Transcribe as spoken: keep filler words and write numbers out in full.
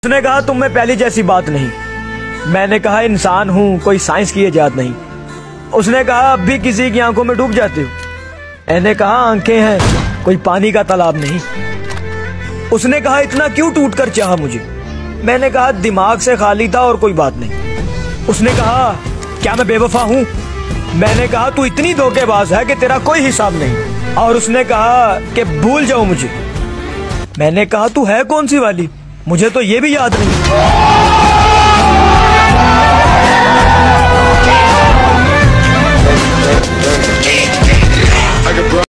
उसने कहा तुम में पहली जैसी बात नहीं। मैंने कहा इंसान हूँ, कोई साइंस की इजाद नहीं। उसने कहा अब भी किसी की आंखों में डूब जाते हो। मैंने कहा आंखें हैं, कोई पानी का तालाब नहीं। उसने कहा इतना क्यों टूट कर चाहा मुझे। मैंने कहा दिमाग से खाली था और कोई बात नहीं। उसने कहा क्या मैं बेवफा हूँ। मैंने कहा तू इतनी धोखेबाज है कि तेरा कोई हिसाब नहीं। और उसने कहा कि भूल जाओ मुझे। मैंने कहा तू है कौन सी वाली, मुझे तो ये भी याद नहीं।